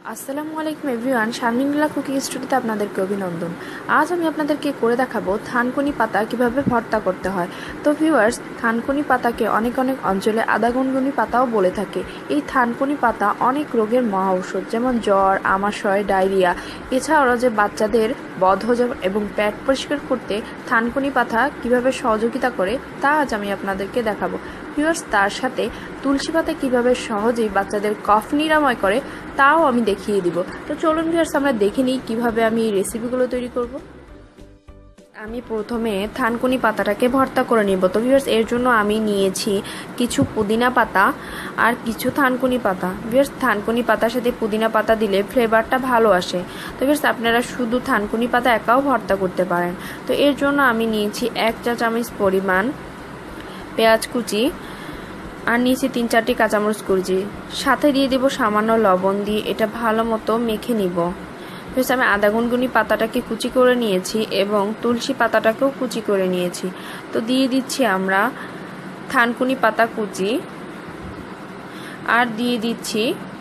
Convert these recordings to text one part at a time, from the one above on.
আসসালামু আলাইকুম everyone, শারমিনুল্লাহ cooking স্টুডিওতে আপনাদেরকে অভিনন্দন। আজ আমি আপনাদেরকে করে দেখাবো থানকুনি পাতা কিভাবে ভর্তা করতে হয়। তো ভিউয়ার্স, থানকুনি পাতাকে অনেক অঞ্চলে আদা গুনগুনি পাতাও বলে থাকে। এই থানকুনি পাতা অনেক রোগের মহা ঔষধ, যেমন জ্বর, আমাশয়, ডায়রিয়া। এছাড়াও যে বাচ্চাদের বদহজম এবং পেট পরিষ্কার করতে থানকুনি পাতা কিভাবে সহযোগিতা করে তা আজ আমি আপনাদেরকে দেখাবো। ভিউয়ার্স, তার সাথে তুলসী পাতা কিভাবে সহজেই বাচ্চাদের কফ নিরাময় করে তাও আমি দেখিয়ে দিব। তো চলুন ভিউয়ার্স, আমরা দেখে নিই কীভাবে আমি এই রেসিপিগুলো তৈরি করব। আমি প্রথমে থানকুনি পাতাটাকে ভর্তা করে নিব। তো ভিউয়ার্স, এর জন্য আমি নিয়েছি কিছু পুদিনা পাতা আর কিছু থানকুনি পাতা। ভিউয়ার্স, থানকুনি পাতার সাথে পুদিনা পাতা দিলে ফ্লেভারটা ভালো আসে। তো ভিউয়ার্স, আপনারা শুধু থানকুনি পাতা একাও ভর্তা করতে পারেন। তো এর জন্য আমি নিয়েছি 1 চা চামচ পরিমাণ পেঁয়াজ কুচি আর নিয়েছি 3-4টি কাঁচামরিচ কুচি। সাথে দিয়ে দেব সামান্য লবণ, দিয়ে এটা ভালো মতো মেখে নিব। বেশ, আমি আদা গুনগুনি পাতাটাকে কুচি করে নিয়েছি এবং তুলসী পাতাটাকেও কুচি করে নিয়েছি। তো দিয়ে দিচ্ছি আমরা থানকুনি পাতা কুচি আর দিয়ে দিচ্ছি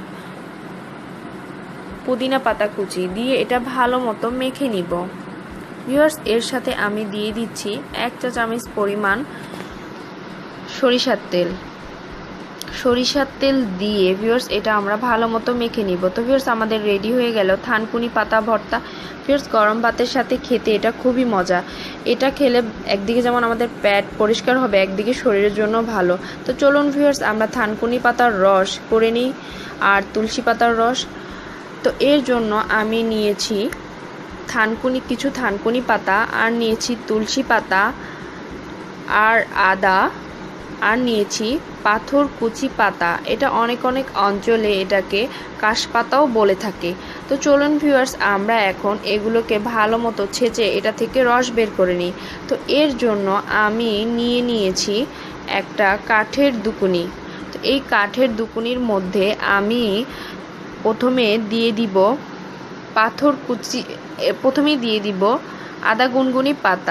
পুদিনা পাতা কুচি, দিয়ে এটা ভালো মতো মেখে নিব। ভিউয়ার্স, এর সাথে আমি দিয়ে দিচ্ছি 1 চা চামচ পরিমাণ সরিষার তেল দিয়ে ভিউয়ার্স এটা আমরা ভালো মতো মেখে নিব। তো ভিউয়ার্স, আমাদের রেডি হয়ে গেল থানকুনি পাতা ভর্তা। ভিউয়ার্স, গরম ভাতের সাথে খেতে এটা খুবই মজা। এটা খেলে একদিকে যেমন আমাদের পেট পরিষ্কার হবে, একদিকে শরীরের জন্য ভালো। তো চলুন ভিউয়ার্স, আমরা থানকুনি পাতার রস করে নিই আর তুলসী পাতার রস। তো এর জন্য আমি নিয়েছি কিছু থানকুনি পাতা আর নিয়েছি তুলসী পাতা আর আদা আর নিয়েছি পাথর কুচি পাতা। এটা অনেক অঞ্চলে এটাকে কাশপাতাও বলে থাকে। তো চলুন ভিউয়ার্স, আমরা এখন এগুলোকে ভালো মতো ছেঁচে এটা থেকে রস বের করে নিই। তো এর জন্য আমি নিয়েছি একটা কাঠের দুকুনি। তো এই কাঠের দুকুনির মধ্যে আমি প্রথমেই দিয়ে দিব আদা গুনগুনি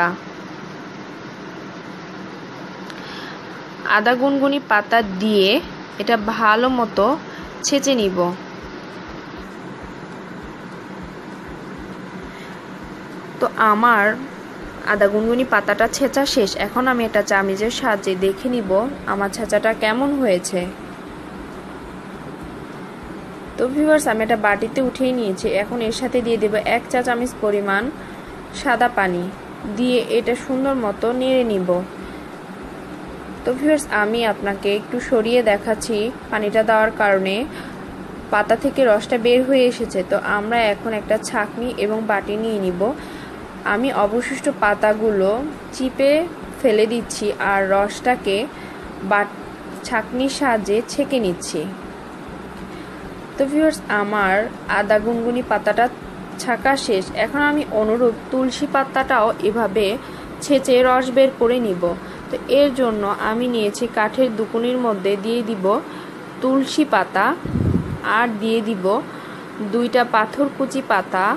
পাতা দিয়ে এটা ভালো মতো ছেঁচে নিব। তো আমার আদা গুনগুনি পাতাটা ছেঁচা শেষ। এখন আমি একটা চামচের সাহায্যে দেখে নিব আমার ছেঁচাটা কেমন হয়েছে। তো ভিউয়ার্স, আমি এটা বাটিতে উঠিয়ে নিয়েছি। এখন এর সাথে দিয়ে দেব 1 চা চামচ পরিমাণ সাদা পানি, দিয়ে এটা সুন্দর মতো নেড়ে নিব। তো ভিউয়ার্স, আমি আপনাকে একটু সরিয়ে দেখাচ্ছি, পানিটা দেওয়ার কারণে পাতা থেকে রসটা বের হয়ে এসেছে। তো আমরা এখন একটা ছাঁকনি এবং বাটি নিয়ে নিব। আমি অবশিষ্ট পাতাগুলো চিপে ফেলে দিচ্ছি আর রসটাকে ছাঁকনির সাহায্যে ছেঁকে নিচ্ছি। তো ভিউয়ার্স, আমার আদা গুনগুনি পাতাটা ছাঁকা শেষ। এখন আমি অনুরূপ তুলসী পাতাটাও এভাবে ছেঁচে রস বের করে নিব। তো এর জন্য আমি নিয়েছি কাঠের দুকুনির মধ্যে দিয়ে দিব তুলসী পাতা আর দিয়ে দিব 2টা পাথর কুচি পাতা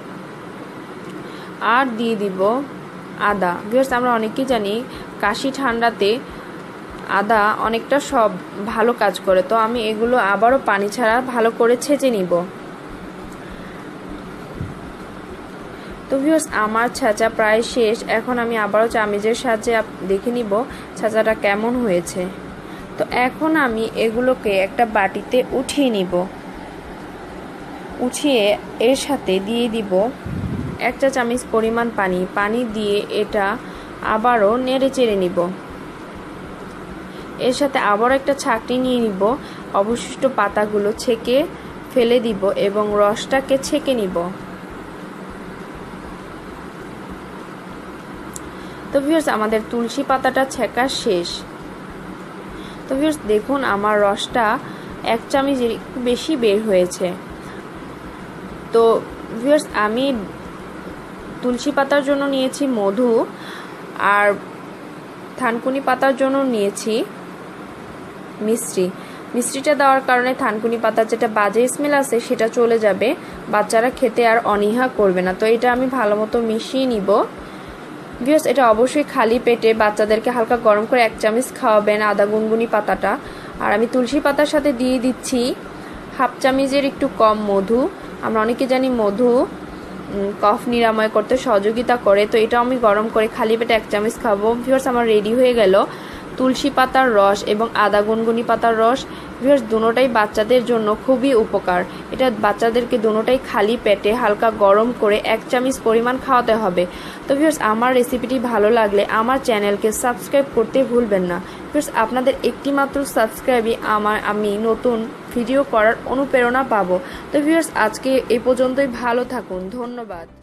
আর দিয়ে দিব আদা। ভিউয়ার্স, আমরা অনেকেই জানি কাশি ঠান্ডাতে আদা অনেকটা সব ভালো কাজ করে। তো আমি এগুলো আবারও পানি ছাড়া ভালো করে ছেঁচে নিব। তো ভিউয়ার্স, আমার ছেঁচা প্রায় শেষ। এখন আমি আবারও চামচের সাহায্যে দেখে নিব ছেঁচাটা কেমন হয়েছে। তো এখন আমি এগুলোকে একটা বাটিতে উঠিয়ে নিব। উঠিয়ে এর সাথে দিয়ে দিব 1 চা চামচ পরিমাণ পানি দিয়ে এটা আবারও নেড়ে চেড়ে নিব। এর সাথে আবার একটা ছাঁকনি নিয়ে নিব, অবশিষ্ট পাতাগুলো ছেঁকে ফেলে দিব এবং রসটাকে ছেঁকে নিব। তো ভিউয়ার্স, আমাদের তুলসী পাতাটা ছেঁকা শেষ। তো ভিউয়ার্স, দেখুন আমার রসটা 1 চামচের একটু বেশি বের হয়েছে। তো ভিউয়ার্স, আমি তুলসী পাতার জন্য নিয়েছি মধু আর থানকুনি পাতার জন্য নিয়েছি মিষ্টিটা দেওয়ার কারণে থানকুনি পাতার যেটা বাজে স্মেল আছে সেটা চলে যাবে, বাচ্চারা খেতে আর অনীহা করবে না। তো এটা আমি ভালো মতো মিশিয়ে নিব। ভিউয়ার্স, এটা অবশ্যই খালি পেটে বাচ্চাদেরকে হালকা গরম করে 1 চামচ খাওয়াবেন আদা গুনগুনি পাতাটা। আর আমি তুলসী পাতার সাথে দিয়ে দিচ্ছি হাফ চামচের একটু কম মধু। আমরা অনেকে জানি মধু কফ নিরাময় করতে সহযোগিতা করে, তো এটা আমি গরম করে খালি পেটে 1 চামচ খাবো। ভিউয়ার্স, আমার রেডি হয়ে গেল তুলসী পাতার রস এবং আদা গুনগুনি পাতার রস। ভিউয়ার্স, দুটোটাই বাচ্চাদের জন্য খুবই উপকার। এটা বাচ্চাদেরকে দুটোটাই খালি পেটে হালকা গরম করে 1 চামচ পরিমাণ খাওয়াতে হবে। তো ভিউয়ার্স, আমার রেসিপিটি ভালো লাগলে আমার চ্যানেলকে সাবস্ক্রাইব করতে ভুলবেন না। ভিউয়ার্স, আপনাদের একটি মাত্র সাবস্ক্রাইবই আমি নতুন ভিডিও করার অনুপ্রেরণা পাবো। তো ভিউয়ার্স, আজকে এই পর্যন্তই। ভালো থাকুন, ধন্যবাদ।